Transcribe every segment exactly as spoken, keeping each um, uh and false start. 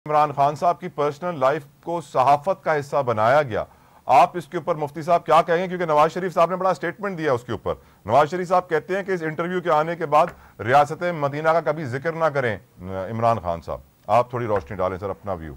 इमरान खान साहब की personal life को सहाफत का हिस्सा बनाया गया। आप इसके ऊपर मुफ्ती साहब क्या कहेंगे? क्योंकि नवाज शरीफ साहब ने बड़ा स्टेटमेंट दिया उसके ऊपर। नवाज शरीफ साहब कहते हैं कि इस इंटरव्यू के आने के बाद रियासत मदीना का कभी जिक्र ना करें इमरान खान साहब। आप थोड़ी रोशनी डालें सर, अपना व्यू।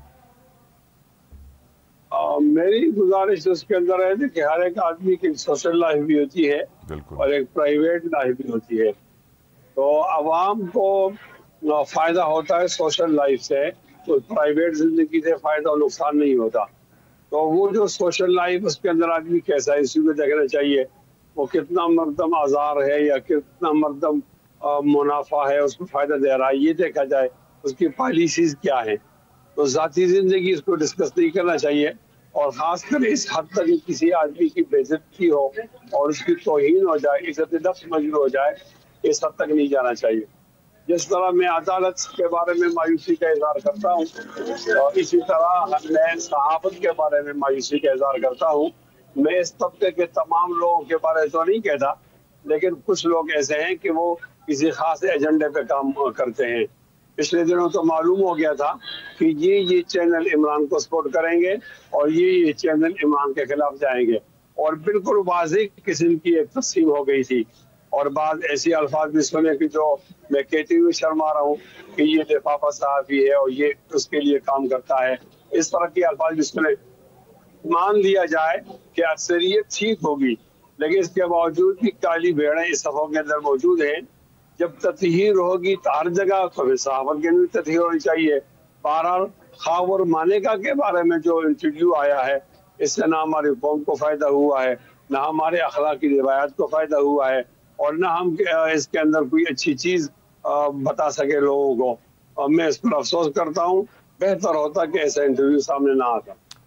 मेरी गुजारिश उसके अंदर है कि हर एक आदमी की सोशल लाइफ भी होती है और एक प्राइवेट लाइफ भी होती है। तो आवाम को फायदा होता है सोशल लाइफ से, तो प्राइवेट जिंदगी से फायदा और नुकसान नहीं होता। तो वो जो सोशल लाइफ उसके अंदर आदमी कैसा है इसी को देखना चाहिए। वो कितना मरदम आजार है या कितना मरदम मुनाफा है, उसको फायदा दे रहा है, ये देखा जाए। उसकी पॉलिसीज क्या है। तो जाती जिंदगी इसको डिस्कस नहीं करना चाहिए, और खासकर इस हद तक किसी आदमी की बेइज्जती हो और उसकी तौहीन हो जाए, इज्जत नफ्स मजबूर हो जाए, इस हद तक नहीं जाना चाहिए। जिस तरह मैं अदालत के बारे में मायूसी का इजहार करता हूँ, और इसी तरह मैं सहाफत के बारे में मायूसी का इजहार करता हूँ। मैं इस तबके के तमाम लोगों के बारे में तो नहीं कहता, लेकिन कुछ लोग ऐसे हैं कि वो किसी खास एजेंडे पे काम करते हैं। पिछले दिनों तो मालूम हो गया था कि ये ये चैनल इमरान को सपोर्ट करेंगे और ये ये चैनल इमरान के खिलाफ जाएंगे, और बिल्कुल वाज़ेह किस्म की एक तस्लीम हो गई थी। और बाद ऐसी अल्फाज भी सुने कि जो मैं कहते हुए शर्मा रहा हूँ कि ये लिफाफा सहाफ़ी है और ये उसके लिए काम करता है। इस तरह की अल्फाज भी सुने। मान लिया जाए कि अक्सरियत ठीक होगी, लेकिन इसके बावजूद भी काली भेड़ें इस सफ़ों के अंदर मौजूद हैं। जब ततहीर होगी तो हर जगह तो सहाफत के भी ततहीर होनी चाहिए। बहरहाल खावर मानेका के बारे में जो इंटरव्यू आया है, इससे ना हमारी कौम को फायदा हुआ है, ना हमारे अखलाकी रिवायात को फायदा हुआ है, और ना हम इसके अंदर कोई अच्छी चीज बता सके लोगों को। और मैं इस पर अफसोस करता हूँ। बेहतर होता कि ऐसा इंटरव्यू सामने ना आता।